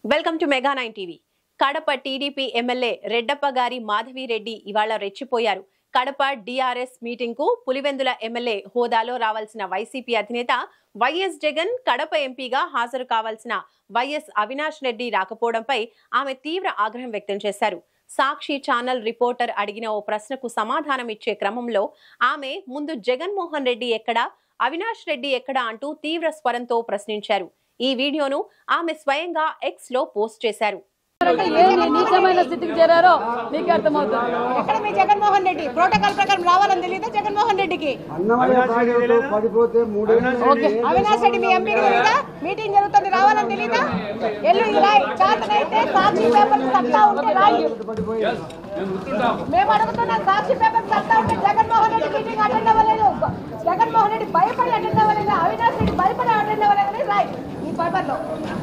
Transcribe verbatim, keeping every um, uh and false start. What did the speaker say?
Welcome to Mega nine TV. Kadapa TDP MLA Reddappa గారి మాధవిరెడ్డి ఇవాళ రెచ్చిపోయారు. కడప డిఆర్ఎస్ మీటింగ్ కు పులివెందుల ఎమ్మెల్యే హోదాలో రావాల్సిన వైసీపీ అధినేత వైఎస్ జగన్ కడప ఎంపీగా హాజరు కావాల్సిన వైఎస్ అవినాష్ రెడ్డి రాకపోవడంపై ఆమె తీవ్ర ఆగ్రహం వ్యక్తం చేశారు. సాక్షి ఛానల్ రిపోర్టర్ అడిగిన ఓ ప్రశ్నకు సమాధానం ఇచ్చే క్రమంలో ఆమె ముందు జగన్మోహన్ రెడ్డి ఎక్కడా, అవినాష్ రెడ్డి ఎక్కడా అంటూ తీవ్ర స్వరంతో ప్రశ్నించారు. ఈ వీడియోను ఆమె స్వయంగా ఎక్స్ లో పోస్ట్ చేశారు. జగన్మోహన్ రెడ్డి ప్రోటోకాల్ ప్రకారం రావాలని తెలియదా? జగన్మోహన్ రెడ్డికి అవినాష్ రెడ్డి మీ ఎంపీ తెలియదా? మీటింగ్ జరుగుతుంది రావాలని తెలియదా? ఎల్లు చేతనైతే సాక్షి పేపర్ సత్తా ఉంటే రాయి. మేము అడుగుతున్నాం, సాక్షి పేపర్ సత్తా ఉంటే జగన్మోహన్ రెడ్డి మీటింగ్ అటెండ్ అవ్వలేదు. జగన్మోహన్ రెడ్డి భయపడి అటెండ్ అవ్వలేదు. అవినాష్ రెడ్డి భయపడి అటెండ్ అవ్వలేదని రాయి ఈ పేపర్ లో.